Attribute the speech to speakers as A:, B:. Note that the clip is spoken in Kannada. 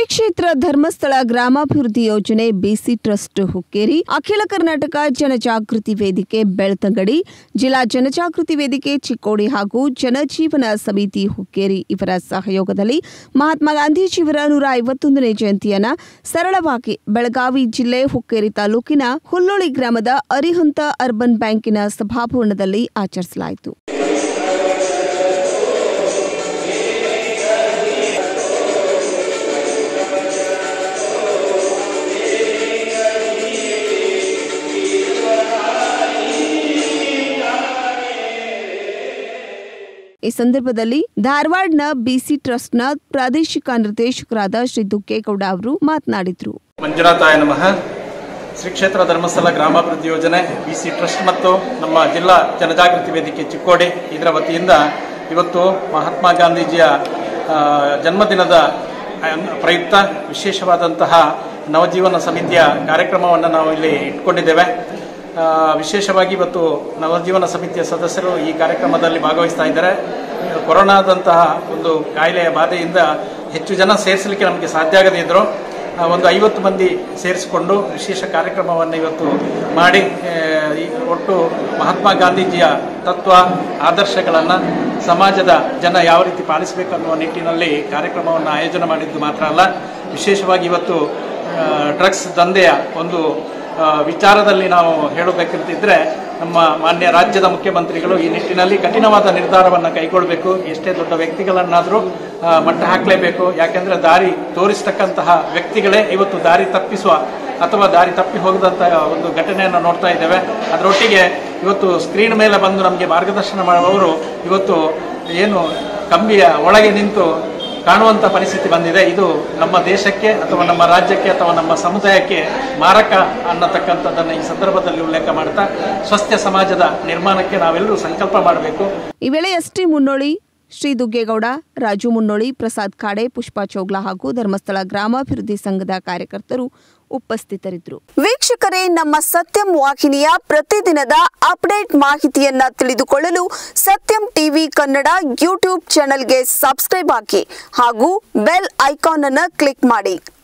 A: ಕ್ಷೇತ್ರ ಧರ್ಮಸ್ಥಳ ಗ್ರಾಮಾಭಿವೃದ್ಧಿ ಯೋಜನೆ ಬಿಸಿ ಟ್ರಸ್ಟ್ ಹುಕ್ಕೇರಿ, ಅಖಿಲ ಕರ್ನಾಟಕ ಜನಜಾಗೃತಿ ವೇದಿಕೆ ಬೆಳ್ತಂಗಡಿ, ಜಿಲ್ಲಾ ಜನಜಾಗೃತಿ ವೇದಿಕೆ ಚಿಕ್ಕೋಡಿ ಹಾಗೂ ಜನಜೀವನ ಸಮಿತಿ ಹುಕ್ಕೇರಿ ಇವರ ಸಹಯೋಗದಲ್ಲಿ ಮಹಾತ್ಮ ಗಾಂಧೀಜಿಯವರ 151ನೇ ಜಯಂತಿಯನ್ನು ಸರಳವಾಗಿ ಬೆಳಗಾವಿ ಜಿಲ್ಲೆ ಹುಕ್ಕೇರಿ ತಾಲೂಕಿನ ಹುಲ್ಲೋಳಿ ಗ್ರಾಮದ ಅರಿಹಂತ ಅರ್ಬನ್ ಬ್ಯಾಂಕಿನ ಸಭಾಭವನದಲ್ಲಿ ಆಚರಿಸಲಾಯಿತು. ಈ ಸಂದರ್ಭದಲ್ಲಿ ಧಾರವಾಡನ ಬಿಸಿ ಟ್ರಸ್ಟ್ನ ಪ್ರಾದೇಶಿಕ ನಿರ್ದೇಶಕರಾದ ಶ್ರೀ ದುಗ್ಗೇಗೌಡ ಅವರು ಮಾತನಾಡಿದರು.
B: ಮಂಜುನಾಥಾಯ ನಮಃ. ಶ್ರೀ ಕ್ಷೇತ್ರ ಧರ್ಮಸ್ಥಳ ಗ್ರಾಮಾಭಿವೃದ್ಧಿ ಯೋಜನೆ ಬಿಸಿ ಟ್ರಸ್ಟ್ ಮತ್ತು ನಮ್ಮ ಜಿಲ್ಲಾ ಜನಜಾಗೃತಿ ವೇದಿಕೆ ಚಿಕ್ಕೋಡಿ ಇದರ ವತಿಯಿಂದ ಇವತ್ತು ಮಹಾತ್ಮ ಗಾಂಧೀಜಿಯ ಜನ್ಮದಿನದ ಪ್ರಯುಕ್ತ ವಿಶೇಷವಾದಂತಹ ನವಜೀವನ ಸಮಿತಿಯ ಕಾರ್ಯಕ್ರಮವನ್ನು ನಾವು ಇಲ್ಲಿ ಇಟ್ಕೊಂಡಿದ್ದೇವೆ. ವಿಶೇಷವಾಗಿ ಇವತ್ತು ನವಜೀವನ ಸಮಿತಿಯ ಸದಸ್ಯರು ಈ ಕಾರ್ಯಕ್ರಮದಲ್ಲಿ ಭಾಗವಹಿಸ್ತಾ ಇದ್ದಾರೆ. ಕೊರೋನಾದಂತಹ ಒಂದು ಕಾಯಿಲೆಯ ಬಾಧೆಯಿಂದ ಹೆಚ್ಚು ಜನ ಸೇರಿಸಲಿಕ್ಕೆ ನಮಗೆ ಸಾಧ್ಯ ಆಗದೇ ಇದ್ದರು. ಒಂದು 50 ಮಂದಿ ಸೇರಿಸಿಕೊಂಡು ವಿಶೇಷ ಕಾರ್ಯಕ್ರಮವನ್ನು ಇವತ್ತು ಮಾಡಿ ಒಟ್ಟು ಮಹಾತ್ಮ ಗಾಂಧೀಜಿಯ ತತ್ವ ಆದರ್ಶಗಳನ್ನು ಸಮಾಜದ ಜನ ಯಾವ ರೀತಿ ಪಾಲಿಸಬೇಕು ಅನ್ನುವ ನಿಟ್ಟಿನಲ್ಲಿ ಕಾರ್ಯಕ್ರಮವನ್ನು ಆಯೋಜನೆ ಮಾಡಿದ್ದು ಮಾತ್ರ ಅಲ್ಲ, ವಿಶೇಷವಾಗಿ ಇವತ್ತು ಡ್ರಗ್ಸ್ ದಂಧೆಯ ಒಂದು ವಿಚಾರದಲ್ಲಿ ನಾವು ಹೇಳಬೇಕಂತಿದ್ರೆ ನಮ್ಮ ಮಾನ್ಯ ರಾಜ್ಯದ ಮುಖ್ಯಮಂತ್ರಿಗಳು ಈ ನಿಟ್ಟಿನಲ್ಲಿ ಕಠಿಣವಾದ ನಿರ್ಧಾರವನ್ನು ಕೈಗೊಳ್ಳಬೇಕು. ಎಷ್ಟೇ ದೊಡ್ಡ ವ್ಯಕ್ತಿಗಳನ್ನಾದರೂ ಮಟ್ಟ ಹಾಕಲೇಬೇಕು. ಯಾಕೆಂದರೆ ದಾರಿ ತೋರಿಸ್ತಕ್ಕಂತಹ ವ್ಯಕ್ತಿಗಳೇ ಇವತ್ತು ದಾರಿ ತಪ್ಪಿಸುವ ಅಥವಾ ದಾರಿ ತಪ್ಪಿ ಹೋಗದಂತಹ ಒಂದು ಘಟನೆಯನ್ನು ನೋಡ್ತಾ ಇದ್ದೇವೆ. ಅದರೊಟ್ಟಿಗೆ ಇವತ್ತು ಸ್ಕ್ರೀನ್ ಮೇಲೆ ಬಂದು ನಮಗೆ ಮಾರ್ಗದರ್ಶನ ಮಾಡುವವರು ಇವತ್ತು ಏನು ಕಂಬಿಯ ಒಳಗೆ ನಿಂತು ಕಾಣುವಂಥ ಪರಿಸ್ಥಿತಿ ಬಂದಿದೆ. ಇದು ನಮ್ಮ ದೇಶಕ್ಕೆ ಅಥವಾ ನಮ್ಮ ರಾಜ್ಯಕ್ಕೆ ಅಥವಾ ನಮ್ಮ ಸಮುದಾಯಕ್ಕೆ ಮಾರಕ ಅನ್ನತಕ್ಕಂಥದ್ದನ್ನು ಈ ಸಂದರ್ಭದಲ್ಲಿ ಉಲ್ಲೇಖ ಮಾಡ್ತಾ ಸ್ವಸ್ಥ ಸಮಾಜದ ನಿರ್ಮಾಣಕ್ಕೆ ನಾವೆಲ್ಲರೂ ಸಂಕಲ್ಪ ಮಾಡಬೇಕು.
A: ಈ ವೇಳೆ ಎಸ್ಟಿ ಮುನ್ನೋಳಿ, ಶ್ರೀ ದುಗ್ಗೇಗೌಡ, ರಾಜು ಮುನ್ನೋಳಿ, ಪ್ರಸಾದ್ ಖಾಡೆ, ಪುಷ್ಪಾ ಚೋಗ್ಲಾ ಹಾಗೂ ಧರ್ಮಸ್ಥಳ ಗ್ರಾಮಾಭಿವೃದ್ಧಿ ಸಂಘದ ಕಾರ್ಯಕರ್ತರು ಉಪಸ್ಥಿತರಿದ್ದರು. ವೀಕ್ಷಕರೇ, ನಮ್ಮ ಸತ್ಯಂ ವಾಹಿನಿಯ ಪ್ರತಿದಿನದ ಅಪ್ಡೇಟ್ ಮಾಹಿತಿಯನ್ನ ತಿಳಿದುಕೊಳ್ಳಲು ಸತ್ಯಂ ಟಿವಿ ಕನ್ನಡ ಯೂಟ್ಯೂಬ್ ಚಾನೆಲ್ಗೆ ಸಬ್ಸ್ಕ್ರೈಬ್ ಹಾಕಿ ಹಾಗೂ ಬೆಲ್ ಐಕಾನ್ ಅನ್ನು ಕ್ಲಿಕ್ ಮಾಡಿ.